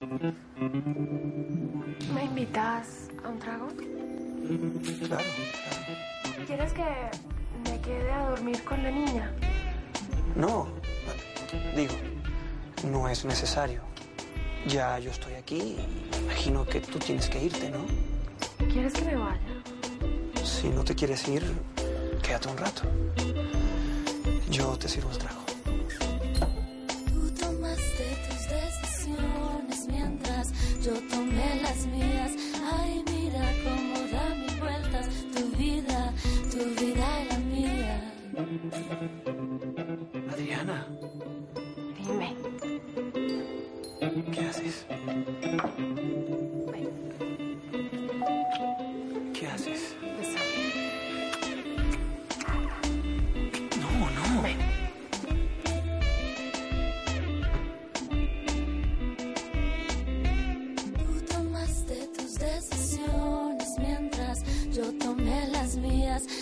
¿Me invitas a un trago? Claro. ¿Quieres que me quede a dormir con la niña? No, digo, no es necesario. Ya yo estoy aquí y me imagino que tú tienes que irte, ¿no? ¿Quieres que me vaya? Si no te quieres ir, quédate un rato. Yo te sirvo el trago. Tú tomaste tus decisiones mientras yo tomé las mías. Ay, mira cómo da mil vueltas tu vida y la mía. Adriana. Dime. ¿Qué haces? Ven, ¿Qué haces? bésame. No. Ven. Tú tomaste tus decisiones mientras yo tomé las mías.